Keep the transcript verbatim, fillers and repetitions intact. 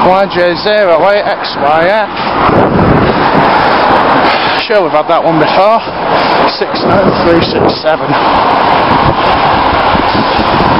Y J zero eight X Y F. Sure, we've had that one before. six nine three six seven.